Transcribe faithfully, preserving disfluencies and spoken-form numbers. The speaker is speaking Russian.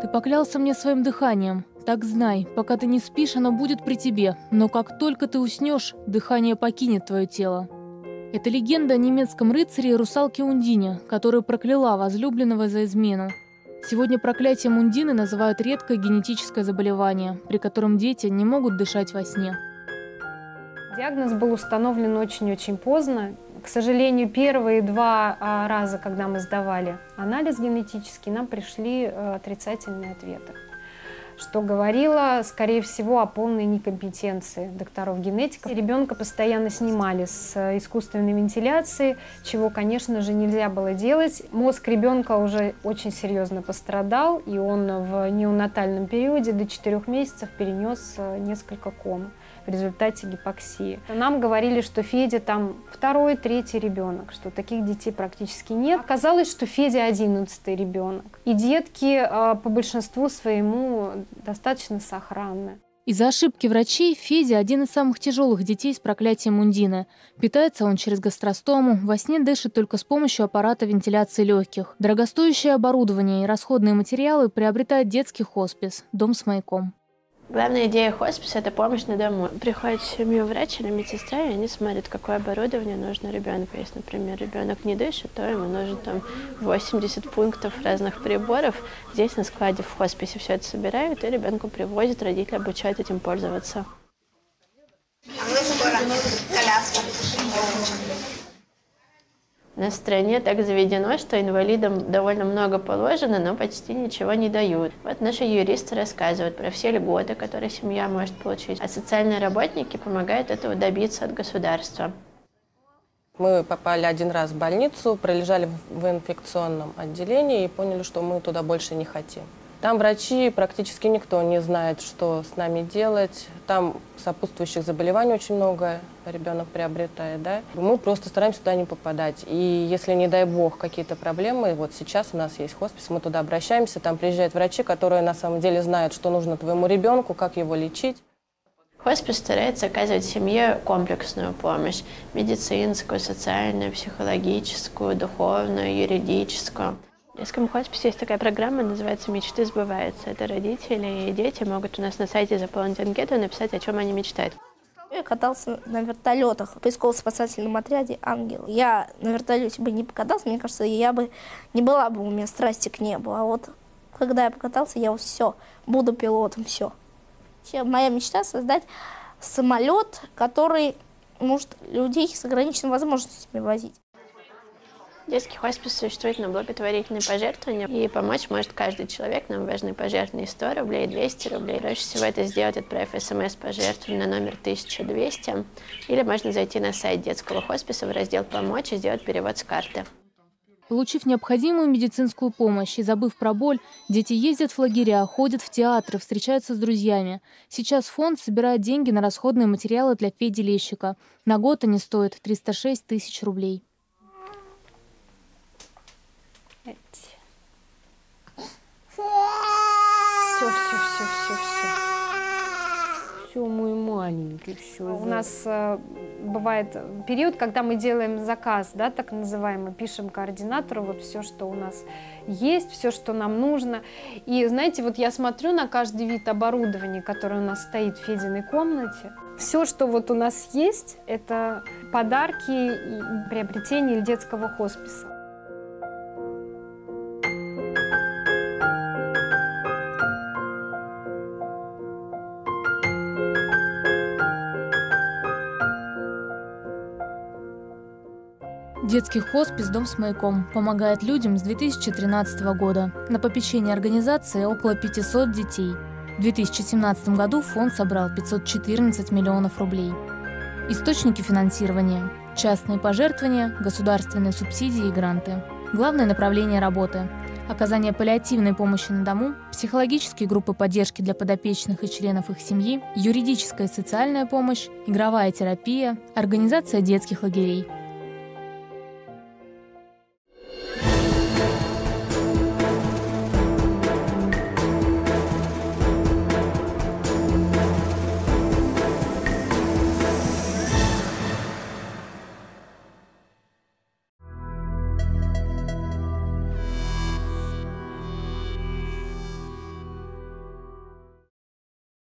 Ты поклялся мне своим дыханием. Так знай, пока ты не спишь, оно будет при тебе, но как только ты уснешь, дыхание покинет твое тело. Это легенда о немецком рыцаре и русалке Ундине, которая прокляла возлюбленного за измену. Сегодня проклятием Ундины называют редкое генетическое заболевание, при котором дети не могут дышать во сне. Диагноз был установлен очень-очень поздно. К сожалению, первые два раза, когда мы сдавали анализ генетический, нам пришли отрицательные ответы, что говорило, скорее всего, о полной некомпетенции докторов-генетиков. Ребенка постоянно снимали с искусственной вентиляции, чего, конечно же, нельзя было делать. Мозг ребенка уже очень серьезно пострадал, и он в неонатальном периоде до четырёх месяцев перенес несколько ком в результате гипоксии. Нам говорили, что Федя там второй, третий ребенок, что таких детей практически нет. Оказалось, что Федя одиннадцатый ребенок. И детки по большинству своему достаточно сохранны. Из-за ошибки врачей Федя – один из самых тяжелых детей с проклятием Ундины. Питается он через гастростому, во сне дышит только с помощью аппарата вентиляции легких. Дорогостоящее оборудование и расходные материалы приобретает детский хоспис «Дом с маяком». Главная идея хосписа – это помощь на дому. Приходит в семью врач или медсестра, и они смотрят, какое оборудование нужно ребенку. Если, например, ребенок не дышит, то ему нужно там восемьдесят пунктов разных приборов. Здесь на складе в хосписе все это собирают, и ребенку привозят, родители обучают этим пользоваться. На стране так заведено, что инвалидам довольно много положено, но почти ничего не дают. Вот наши юристы рассказывают про все льготы, которые семья может получить, а социальные работники помогают этого добиться от государства. Мы попали один раз в больницу, пролежали в инфекционном отделении и поняли, что мы туда больше не хотим. Там врачи, практически никто не знает, что с нами делать. Там сопутствующих заболеваний очень много ребенок приобретает. Да? Мы просто стараемся туда не попадать. И если, не дай бог, какие-то проблемы, вот сейчас у нас есть хоспис, мы туда обращаемся, там приезжают врачи, которые на самом деле знают, что нужно твоему ребенку, как его лечить. Хоспис старается оказывать семье комплексную помощь – медицинскую, социальную, психологическую, духовную, юридическую. В детском хосписе есть такая программа, называется «Мечты сбываются». Это родители и дети могут у нас на сайте заполнить анкету и написать, о чем они мечтают. Я катался на вертолетах в поисково-спасательном отряде «Ангел». Я на вертолете бы не покатался, мне кажется, я бы не была бы у меня страсти к небу. А вот когда я покатался, я вот все, буду пилотом, все. Моя мечта — создать самолет, который может людей с ограниченными возможностями возить. Детский хоспис существует на благотворительные пожертвования, и помочь может каждый человек. Нам важны пожертвования сто рублей, двести рублей. Проще всего это сделать, отправив смс-пожертвование на номер тысяча двести, или можно зайти на сайт детского хосписа в раздел «Помочь» и сделать перевод с карты. Получив необходимую медицинскую помощь и забыв про боль, дети ездят в лагеря, ходят в театры, встречаются с друзьями. Сейчас фонд собирает деньги на расходные материалы для Феди Лещика. На год они стоят триста шесть тысяч рублей. Все, все, все, все, все. Все, мой маленький, все. У нас э, бывает период, когда мы делаем заказ, да, так называемый, пишем координатору вот все, что у нас есть, все, что нам нужно. И знаете, вот я смотрю на каждый вид оборудования, которое у нас стоит в Фединой комнате. Все, что вот у нас есть, это подарки и приобретения детского хосписа. Детский хоспис «Дом с маяком» помогает людям с две тысячи тринадцатого года. На попечении организации около пятисот детей. В две тысячи семнадцатом году фонд собрал пятьсот четырнадцать миллионов рублей. Источники финансирования – частные пожертвования, государственные субсидии и гранты. Главное направление работы – оказание паллиативной помощи на дому, психологические группы поддержки для подопечных и членов их семьи, юридическая и социальная помощь, игровая терапия, организация детских лагерей.